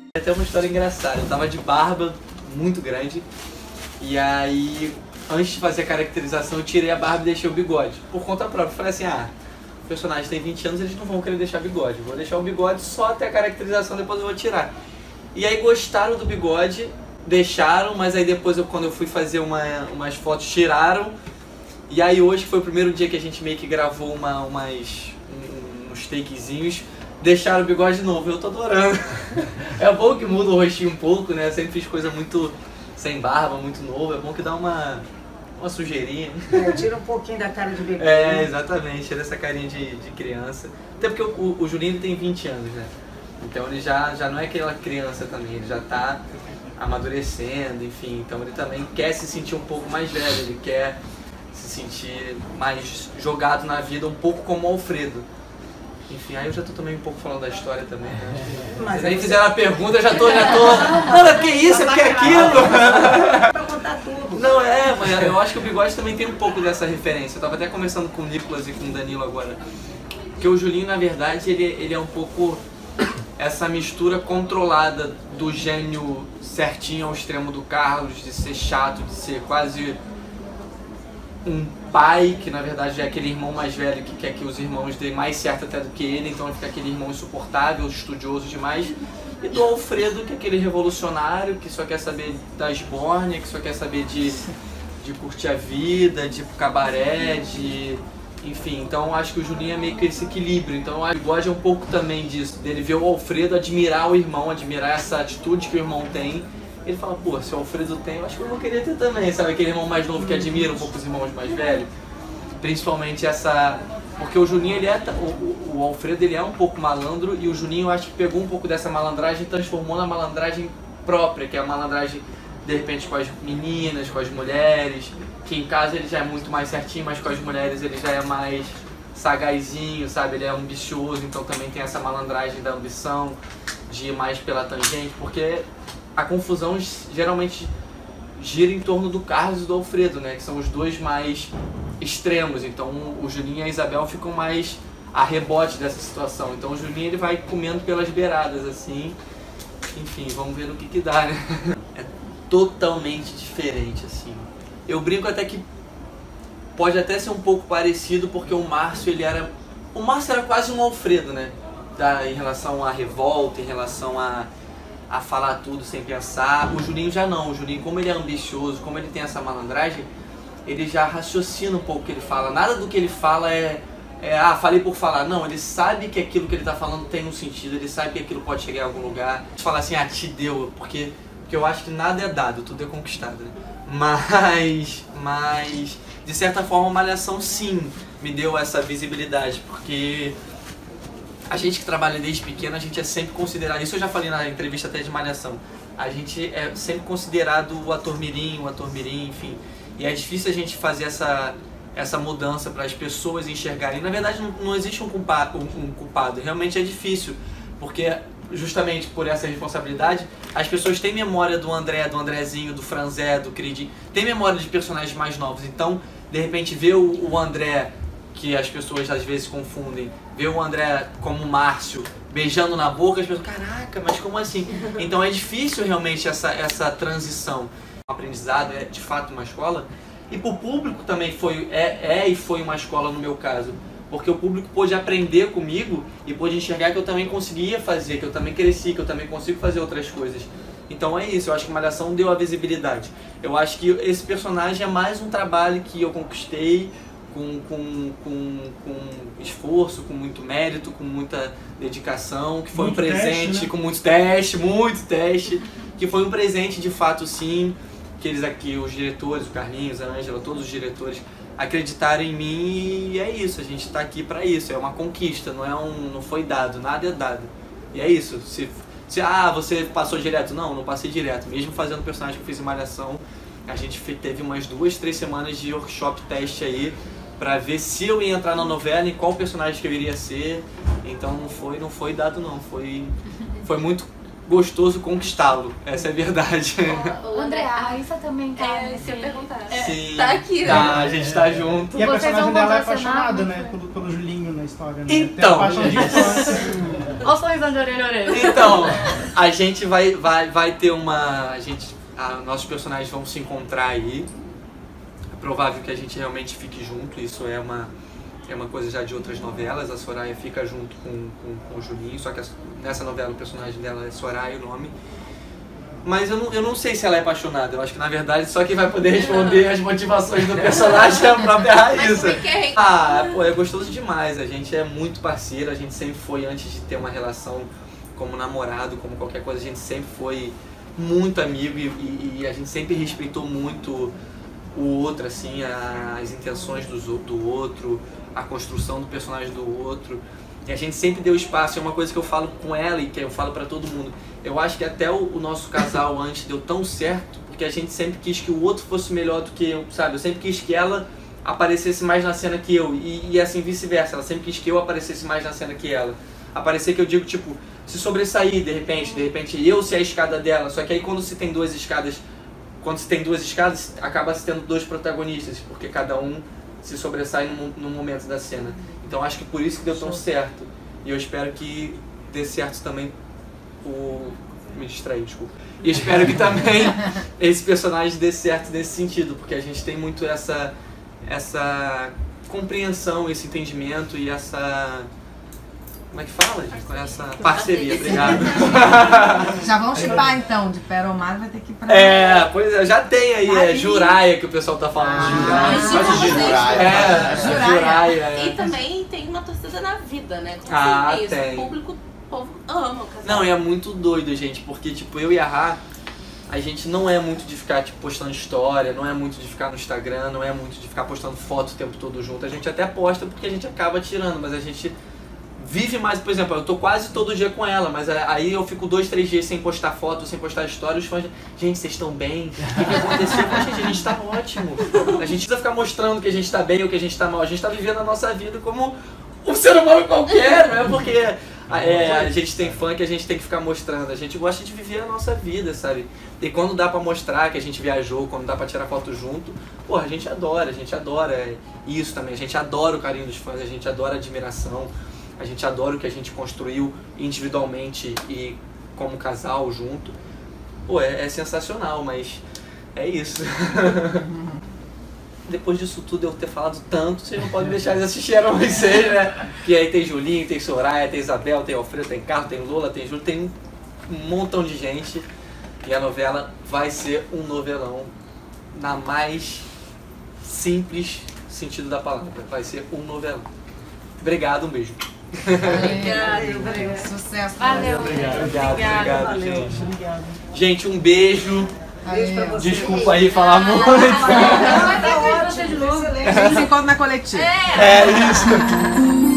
Até uma história engraçada, eu tava de barba muito grande e aí antes de fazer a caracterização eu tirei a barba e deixei o bigode por conta própria. Falei assim, o personagem tem 20 anos, eles não vão querer deixar bigode, vou deixar o bigode só até a caracterização, depois eu vou tirar. E aí gostaram do bigode, deixaram, mas aí depois quando eu fui fazer umas fotos, tiraram. E aí hoje que foi o primeiro dia que a gente meio que gravou uns takezinhos, deixaram o bigode de novo, eu tô adorando. É bom que muda o rostinho um pouco, né? Eu sempre fiz coisa muito sem barba, muito novo, é bom que dá uma sujeirinha. Tira um pouquinho da cara de bebê. Exatamente, tira essa carinha de criança. Até porque o Julinho ele tem 20 anos, né? Então ele já não é aquela criança também, ele já tá amadurecendo, enfim. Então ele também quer se sentir um pouco mais velho, ele quer se sentir mais jogado na vida, um pouco como o Alfredo. Enfim, aí eu já tô também um pouco falando da história também, né? Mas nem fizeram a pergunta, eu já tô... Não, é porque isso, é porque aquilo. Pra contar tudo. Não, mas eu acho que o bigode também tem um pouco dessa referência. Eu tava até conversando com o Nicolas e com o Danilo agora. Porque o Julinho, na verdade, ele é um pouco essa mistura controlada do gênio certinho ao extremo do Carlos, de ser chato, de ser quase um pai, que na verdade é aquele irmão mais velho que quer que os irmãos dêem mais certo até do que ele, então ele fica aquele irmão insuportável, estudioso demais. E do Alfredo, que é aquele revolucionário, que só quer saber da esbórnia, que só quer saber de curtir a vida, de cabaré, enfim, então acho que o Julinho é meio que esse equilíbrio. Então o bigode é um pouco também disso, dele ver o Alfredo, admirar o irmão, admirar essa atitude que o irmão tem. Ele fala, pô, se o Alfredo tem, eu acho que eu vou querer ter também, sabe? Aquele irmão mais novo que admira um pouco os irmãos mais velhos. Principalmente essa... Porque o Juninho, ele é... O Alfredo, ele é um pouco malandro e o Juninho, eu acho que pegou um pouco dessa malandragem e transformou na malandragem própria, que é a malandragem, de repente, com as meninas, com as mulheres, que em casa ele já é muito mais certinho, mas com as mulheres ele já é mais sagazinho, sabe? Ele é ambicioso, então também tem essa malandragem da ambição, de ir mais pela tangente, porque a confusão geralmente gira em torno do Carlos e do Alfredo, né? Que são os dois mais extremos. Então o Julinho e a Isabel ficam mais a rebote dessa situação. Então o Julinho ele vai comendo pelas beiradas, assim. Enfim, vamos ver no que dá, né? É totalmente diferente, assim. Eu brinco até que pode até ser um pouco parecido, porque o Márcio, o Márcio era quase um Alfredo, né? Em relação à revolta, em relação a falar tudo sem pensar. O Julinho já não. O Julinho, como ele é ambicioso, como ele tem essa malandragem, ele já raciocina um pouco o que ele fala. Nada do que ele fala falei por falar. Não, ele sabe que aquilo que ele tá falando tem um sentido, ele sabe que aquilo pode chegar em algum lugar. Falar assim, te deu, porque eu acho que nada é dado, tudo é conquistado, né? Mas, de certa forma, a Malhação sim me deu essa visibilidade, porque a gente que trabalha desde pequeno, a gente é sempre considerado, isso eu já falei na entrevista até de Malhação, a gente é sempre considerado o ator mirim, enfim, e é difícil a gente fazer essa mudança para as pessoas enxergarem. Na verdade não existe um culpado, realmente é difícil, porque justamente por essa responsabilidade, as pessoas têm memória do André, do Andrezinho, do Franzé, do Credinho, tem memória de personagens mais novos, então de repente ver o André, que as pessoas às vezes confundem, ver o André como o Márcio beijando na boca, as pessoas, caraca, mas como assim? Então é difícil realmente essa transição. O aprendizado é de fato uma escola, e para o público também foi uma escola no meu caso, porque o público pôde aprender comigo e pôde enxergar que eu também conseguia fazer, que eu também cresci, que eu também consigo fazer outras coisas. Então é isso, eu acho que Malhação deu a visibilidade. Eu acho que esse personagem é mais um trabalho que eu conquistei com esforço, com muito mérito, com muita dedicação, que foi muito um presente, teste, né? Com muito teste, que foi um presente de fato sim, que eles aqui, os diretores, o Carlinhos, a Ângela, todos os diretores, acreditaram em mim, e é isso, a gente está aqui para isso, é uma conquista, não foi dado, nada é dado. E é isso, você passou direto? Não passei direto, mesmo fazendo o personagem que eu fiz em Malhação, a gente teve umas 2, 3 semanas de workshop teste aí, pra ver se eu ia entrar na novela e qual personagem que eu iria ser. Então não foi dado não, foi muito gostoso conquistá-lo, essa é a verdade. O André, a Raíssa também tá. Se eu perguntar. Sim, tá aqui, né? A gente tá junto. E a Vocês personagem vão dela é contracenar, apaixonada, né, pelo Julinho na história, né? Então, tem a paixão de infância. Olha o sorrisão de orelha a orelha. Então, a gente vai ter uma... nossos personagens vão se encontrar aí. É provável que a gente realmente fique junto, isso é uma coisa já de outras novelas. A Soraya fica junto com o Julinho, só que nessa novela o personagem dela é Soraya, o nome. Mas eu não sei se ela é apaixonada. Eu acho que, na verdade, só quem vai poder responder as motivações do personagem é a própria Raíssa. Pô, é gostoso demais. A gente é muito parceiro. A gente sempre foi, antes de ter uma relação como namorado, como qualquer coisa, a gente sempre foi muito amigo e a gente sempre respeitou muito o outro, assim, as intenções do outro, a construção do personagem do outro. E a gente sempre deu espaço. É uma coisa que eu falo com ela e que eu falo pra todo mundo. Eu acho que até o nosso casal antes deu tão certo porque a gente sempre quis que o outro fosse melhor do que eu, sabe? Eu sempre quis que ela aparecesse mais na cena que eu e assim vice-versa. Ela sempre quis que eu aparecesse mais na cena que ela. Aparecer, que eu digo, tipo, se sobressair de repente eu ser a escada dela. Só que aí quando se tem duas escadas, acaba se tendo dois protagonistas, porque cada um se sobressai no momento da cena. Então acho que por isso que deu tão certo. E eu espero que dê certo também me distraí, desculpa. E espero que também esse personagem dê certo nesse sentido, porque a gente tem muito essa compreensão, esse entendimento e essa... Como é que fala, gente? Essa parceria, obrigado. Já vão chipar então, de Peromar vai ter que ir pra... Pois é, já tem aí, Juraia, que o pessoal tá falando de Juraia. E também tem uma torcida na vida, né? Com certeza. Tem. O povo ama o casal. Não, é muito doido, gente, porque tipo, eu e a Rá, a gente não é muito de ficar tipo, postando história, não é muito de ficar no Instagram, não é muito de ficar postando foto o tempo todo junto. A gente até posta porque a gente acaba tirando, mas a gente vive mais, por exemplo, eu tô quase todo dia com ela, mas aí eu fico 2, 3 dias sem postar foto, sem postar história, os fãs, gente, vocês estão bem? O que aconteceu? Mas, gente, a gente tá ótimo. A gente precisa ficar mostrando que a gente tá bem ou que a gente tá mal. A gente tá vivendo a nossa vida como um ser humano qualquer, não é porque a gente tem fã que a gente tem que ficar mostrando. A gente gosta de viver a nossa vida, sabe? E quando dá pra mostrar que a gente viajou, quando dá pra tirar foto junto, porra, a gente adora isso também. A gente adora o carinho dos fãs, a gente adora a admiração. A gente adora o que a gente construiu individualmente e como casal junto. Pô, é sensacional, mas é isso. Depois disso tudo, eu ter falado tanto, vocês não podem deixar de assistir a vocês, né? Que aí tem Julinho, tem Soraya, tem Isabel, tem Alfredo, tem Carlos, tem Lola, tem Júlio, tem um montão de gente. E a novela vai ser um novelão na mais simples sentido da palavra. Vai ser um novelão. Obrigado, um beijo. Obrigado. Sucesso. Valeu. Obrigado, gente. Obrigado. Gente, um beijo. Beijo pra você. Desculpa aí falar muito. A gente se encontra na coletiva. É isso.